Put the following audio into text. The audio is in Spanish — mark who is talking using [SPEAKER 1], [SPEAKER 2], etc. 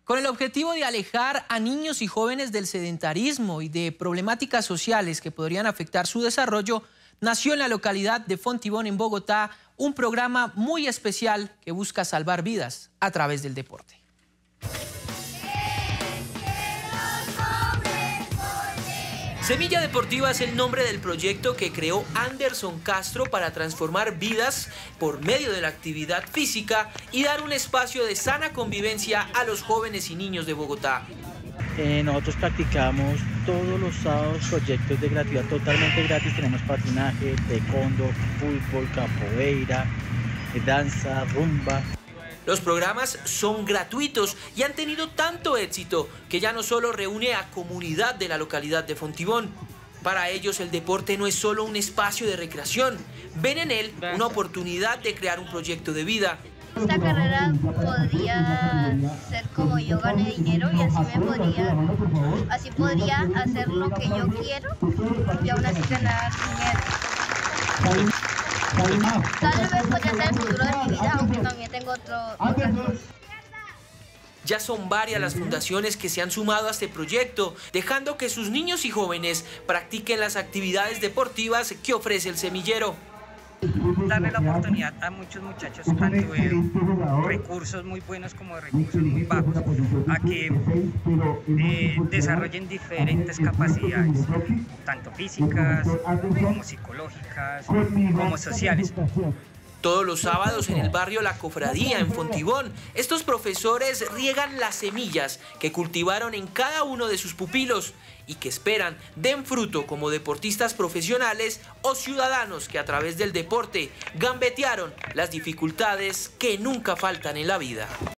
[SPEAKER 1] Con el objetivo de alejar a niños y jóvenes del sedentarismo y de problemáticas sociales que podrían afectar su desarrollo, nació en la localidad de Fontibón, en Bogotá, un programa muy especial que busca salvar vidas a través del deporte. Semilla Deportiva es el nombre del proyecto que creó Anderson Castro para transformar vidas por medio de la actividad física y dar un espacio de sana convivencia a los jóvenes y niños de Bogotá.
[SPEAKER 2] Nosotros practicamos todos los sábados proyectos de gratuidad totalmente gratis. Tenemos patinaje, taekwondo, fútbol, capoeira, danza, rumba.
[SPEAKER 1] Los programas son gratuitos y han tenido tanto éxito que ya no solo reúne a comunidad de la localidad de Fontibón. Para ellos el deporte no es solo un espacio de recreación, ven en él una oportunidad de crear un proyecto de vida.
[SPEAKER 3] Esta carrera podría ser como yo gane dinero y así podría hacer lo que yo quiero y aún así ganar dinero. Tal vez podría ser el futuro de mi vida, aunque también tengo otras cosas.
[SPEAKER 1] Ya son varias las fundaciones que se han sumado a este proyecto, dejando que sus niños y jóvenes practiquen las actividades deportivas que ofrece el semillero.
[SPEAKER 4] Darle la oportunidad a muchos muchachos, tanto de recursos muy buenos como de recursos muy bajos, a que desarrollen diferentes capacidades, tanto físicas, como psicológicas, como sociales.
[SPEAKER 1] Todos los sábados en el barrio La Cofradía, en Fontibón, estos profesores riegan las semillas que cultivaron en cada uno de sus pupilos y que esperan den fruto como deportistas profesionales o ciudadanos que a través del deporte gambetearon las dificultades que nunca faltan en la vida.